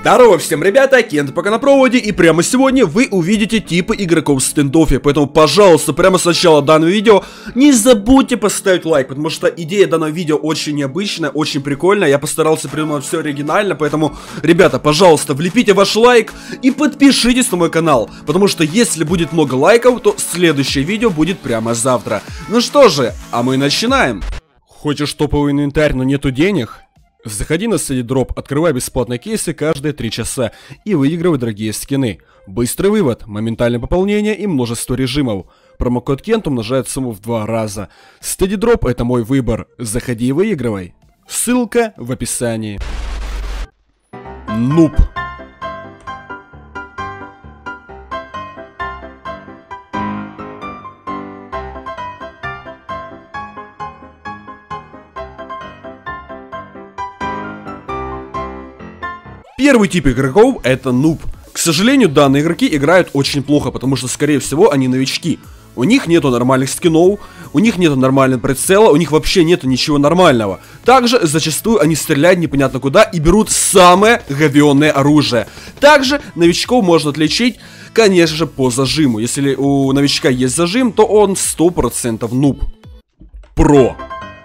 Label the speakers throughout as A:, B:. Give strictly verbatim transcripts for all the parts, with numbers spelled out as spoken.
A: Здорово всем, ребята, Кент пока на проводе, и прямо сегодня вы увидите типы игроков в стендоффе. Поэтому, пожалуйста, прямо с начала данного видео не забудьте поставить лайк, потому что идея данного видео очень необычная, очень прикольная. Я постарался придумать все оригинально, поэтому, ребята, пожалуйста, влепите ваш лайк и подпишитесь на мой канал, потому что если будет много лайков, то следующее видео будет прямо завтра. Ну что же, а мы начинаем. Хочешь топовый инвентарь, но нету денег? Заходи на SteadyDrop, открывай бесплатные кейсы каждые три часа и выигрывай дорогие скины. Быстрый вывод, моментальное пополнение и множество режимов. Промокод Кент умножает сумму в два раза. SteadyDrop — это мой выбор. Заходи и выигрывай. Ссылка в описании. Нуб. Первый тип игроков — это нуб. К сожалению, данные игроки играют очень плохо, потому что, скорее всего, они новички. У них нету нормальных скинов, у них нету нормального прицела, у них вообще нету ничего нормального. Также, зачастую, они стреляют непонятно куда и берут самое говёное оружие. Также, новичков можно отличить, конечно же, по зажиму. Если у новичка есть зажим, то он сто процентов нуб. Про.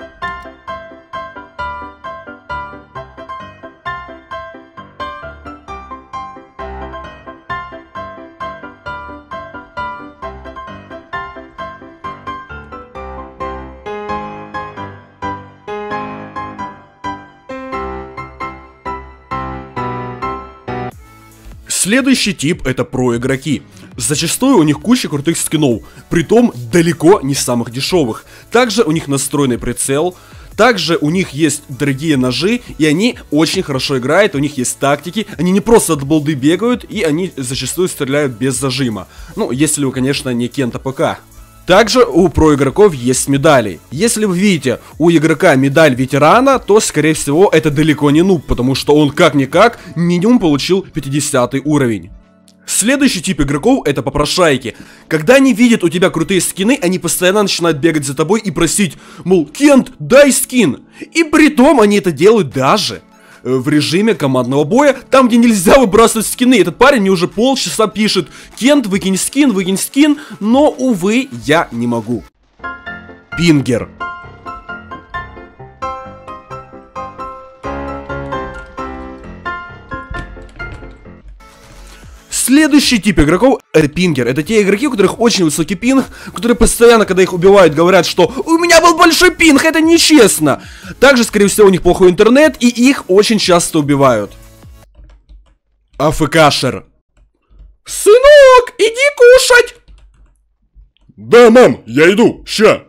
A: Следующий тип — это про-игроки. Зачастую у них куча крутых скинов, притом далеко не самых дешевых. Также у них настроенный прицел, также у них есть дорогие ножи, и они очень хорошо играют, у них есть тактики, они не просто от балды бегают, и они зачастую стреляют без зажима. Ну, если вы, конечно, не Кента ПК. Также у проигроков есть медали. Если вы видите у игрока медаль ветерана, то, скорее всего, это далеко не нуб, потому что он как-никак минимум получил пятидесятый уровень. Следующий тип игроков — это попрошайки. Когда они видят у тебя крутые скины, они постоянно начинают бегать за тобой и просить, мол, Кент, дай скин. И притом они это делают даже в режиме командного боя, там, где нельзя выбрасывать скины. Этот парень мне уже полчаса пишет: Кент, выкинь скин, выкинь скин, но, увы, я не могу. Пингер. Следующий тип игроков — это пингер. Это те игроки, у которых очень высокий пинг, которые постоянно, когда их убивают, говорят, что у меня был большой пинг, это нечестно. Также, скорее всего, у них плохой интернет, и их очень часто убивают. АФКшер. Сынок, иди кушать!
B: Да, мам, я иду, ща.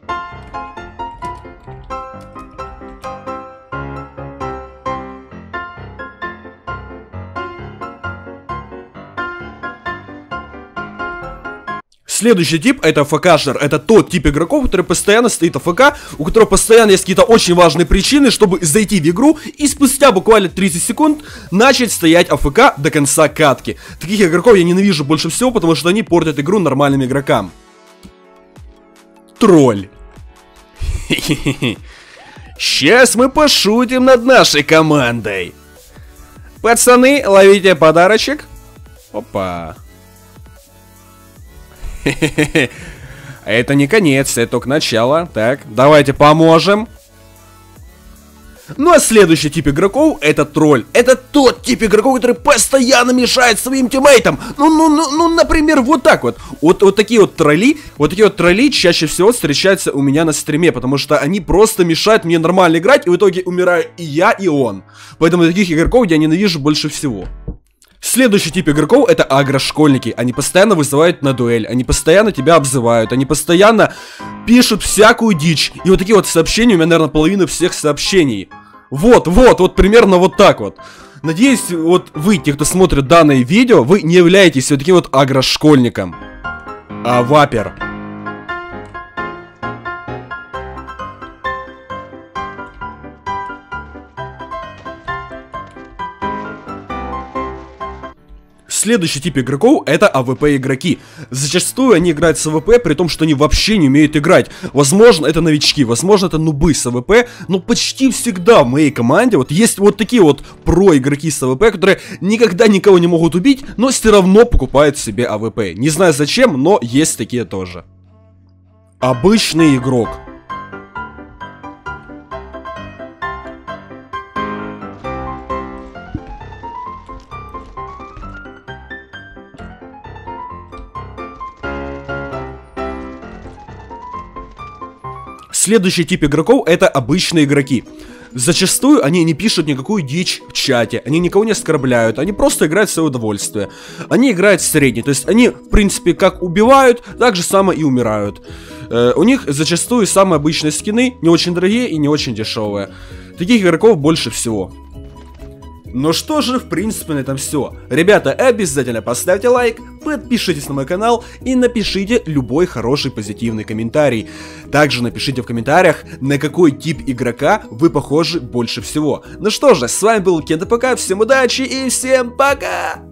A: Следующий тип — это АФКшер. Это тот тип игроков, который постоянно стоит АФК, у которого постоянно есть какие-то очень важные причины, чтобы зайти в игру и спустя буквально тридцать секунд начать стоять АФК до конца катки. Таких игроков я ненавижу больше всего, потому что они портят игру нормальным игрокам. Тролль. Сейчас мы пошутим над нашей командой. Пацаны, ловите подарочек. Опа. Это не конец, это только начало. Так, давайте поможем. Ну а следующий тип игроков — это тролль. Это тот тип игроков, который постоянно мешает своим тиммейтам. Ну, ну, ну, ну, например, вот так вот. Вот, вот такие вот тролли, вот такие вот тролли чаще всего встречаются у меня на стриме, потому что они просто мешают мне нормально играть, и в итоге умираю и я, и он. Поэтому таких игроков я ненавижу больше всего. Следующий тип игроков — это агрошкольники. Они постоянно вызывают на дуэль, они постоянно тебя обзывают, они постоянно пишут всякую дичь. И вот такие вот сообщения, у меня, наверное, половина всех сообщений. Вот, вот, вот примерно вот так вот. Надеюсь, вот вы, те, кто смотрит данное видео, вы не являетесь вот таким вот агрошкольником. А вапер. Следующий тип игроков — это а вэ пэ игроки. Зачастую они играют с а вэ пэ, при том, что они вообще не умеют играть. Возможно, это новички, возможно, это нубы с а вэ пэ, но почти всегда в моей команде вот есть вот такие вот про-игроки с а вэ пэ, которые никогда никого не могут убить, но все равно покупают себе а вэ пэ. Не знаю зачем, но есть такие тоже. Обычный игрок. Следующий тип игроков — это обычные игроки. Зачастую они не пишут никакую дичь в чате, они никого не оскорбляют, они просто играют в свое удовольствие. Они играют в средний, то есть они, в принципе, как убивают, так же само и умирают. Э, у них зачастую самые обычные скины, не очень дорогие и не очень дешевые. Таких игроков больше всего. Ну что же, в принципе, на этом все. Ребята, обязательно поставьте лайк, подпишитесь на мой канал и напишите любой хороший позитивный комментарий. Также напишите в комментариях, на какой тип игрока вы похожи больше всего. Ну что же, с вами был Кент эй пи кей, всем удачи и всем пока!